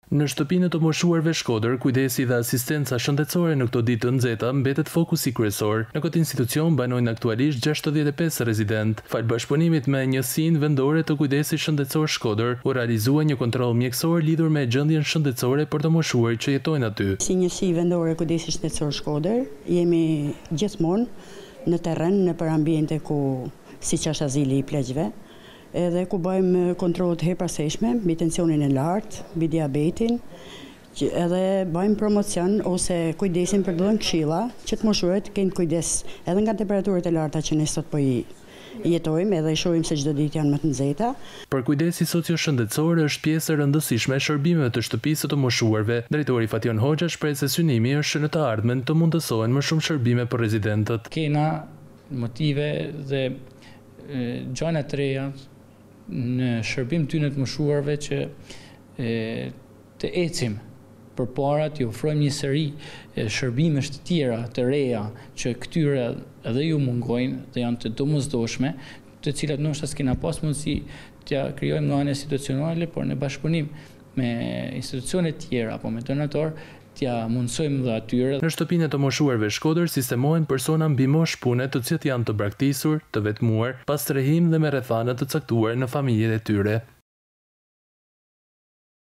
Në shtëpinë të moshuarve Shkodër, kujdesi dhe asistenca shëndetësore në këto ditë të nxehta mbetet fokusi kryesor. Në këtë institucion banojnë aktualisht 65 rezident. Fal bashkëpunimit me Njësinë Vendore të Kujdesit Shëndetësor Shkodër, u realizua një kontroll mjekësor lidhur me gjendjen shëndetësore për të moshuarit që jetojnë aty. Si Njësi Vendore Kujdesi Shëndetësor Shkodër, jemi gjithmonë në terren, në për ambiente ku siç është azili i pleqve, edhe ku bëjmë kontrollet herpaseshme mbi tensionin e lartë, mbi diabetin, edhe bëjmë promocion ose kujdesin për dhënë këshilla që të moshuarit kenë kujdes edhe nga temperaturat e larta që ne sot po i jetojmë edhe i shohim se çdo ditë janë më të nxehta. Për kujdesi socio-shëndetësor është pjesë e rëndësishme e shërbimeve të shtëpisë të moshuarve. Drejtori Fation Hoxha shpreh se synimi është në të ardhmen të mundësohen më shumë shërbime për rezidentët. Kena motive dhe gjëra të reja në shërbim ty në të moshuarve që të ecim përpara të ofrojmë një seri shërbimesh të tjera të reja që këtyre edhe ju mungojnë dhe janë të domosdoshme, të cilat ndoshta s'kena pas mundësi t'ja krijojmë nga ana institucionale, por në bashkëpunim me institucione tjera apo me donator t'ja mundsojmë dhe atyre. Në shtëpinë të moshuarve Shkodër sistemohen persona mbi moshë pune të cilët janë të braktisur, të vetmuar, pas strehim dhe me rrethana të caktuar në familjet e tyre.